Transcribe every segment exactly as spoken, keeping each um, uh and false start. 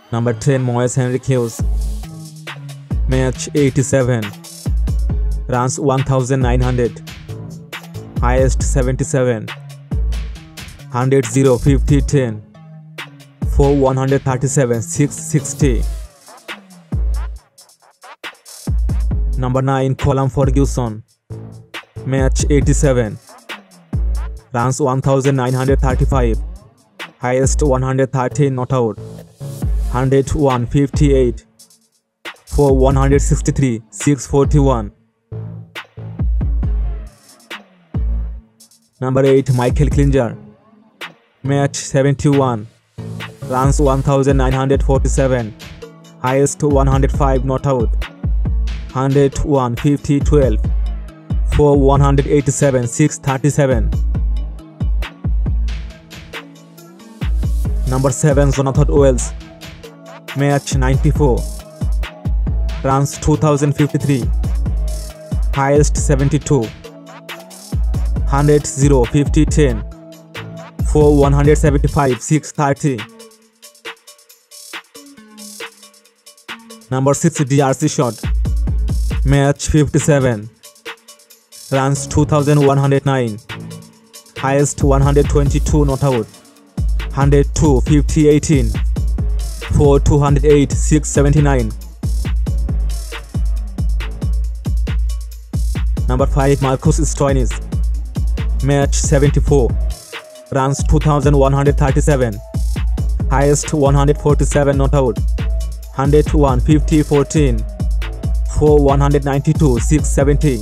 Number ten, Moise Henry Hughes. Match eighty-seven. Runs one thousand nine hundred. Highest seventy-seven. one hundred zero fifty ten. four one thirty-seven six sixty. Number nine, Colin Ferguson. Match eighty-seven. Runs one thousand nine hundred thirty-five. Highest one hundred thirteen, not out. one hundred one fifty-eight. four one sixty-three six forty-one. Number eight, Michael Klinger. Match seventy-one. Runs one thousand nine hundred forty-seven. Highest one hundred five, not out. one hundred one fifty twelve. four one eighty-seven six thirty-seven. Number seven, Jonathan Wells. Match ninety-four. Runs two thousand fifty-three. Highest seventy-two. one hundred zero fifty ten. four one seventy-five six thirty. Number six, D R C Short. Match fifty-seven. Runs two thousand one hundred nine. Highest one hundred twenty-two, not out. one hundred two fifty eighteen. four two oh eight six seventy-nine. Number five, Marcus Stoinis. Match seventy-four. Runs two thousand one hundred thirty-seven. Highest one hundred forty-seven, not out. one hundred one fifty fourteen. four one ninety-two six seventy.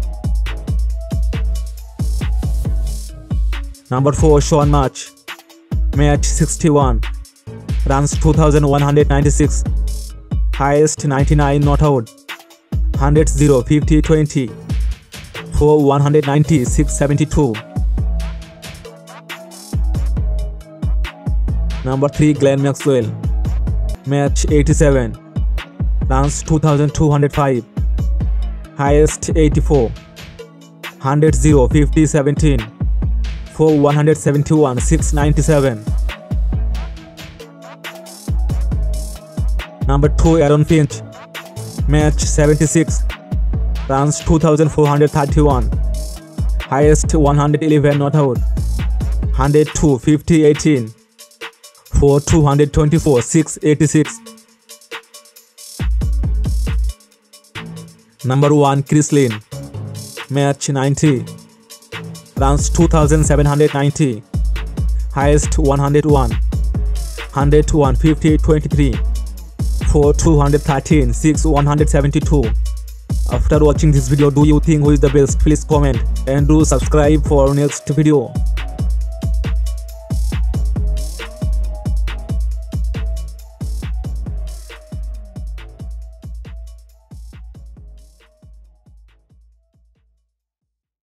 Number four, Shaun March. Match sixty-one. Runs two thousand one hundred ninety-six. Highest ninety-nine, not out. one hundred zero fifty twenty. four one ninety six seventy-two. Number three, Glenn Maxwell. Match eighty-seven. Runs two thousand two hundred five. Highest eighty-four. one hundred zero fifty seventeen. four one seventy-one six ninety-seven. Number two, Aaron Finch. Match seventy-six. Runs two thousand four hundred thirty-one. Highest one hundred eleven, not out. one hundred two fifty eighteen. four two twenty-four six eighty-six. Number one, Chris Lynn. Match ninety. Runs two thousand seven hundred ninety. Highest one hundred one. one hundred one fifty twenty-three. four two thirteen six one seventy-two. After watching this video, do you think who is the best? Please comment and do subscribe for next video.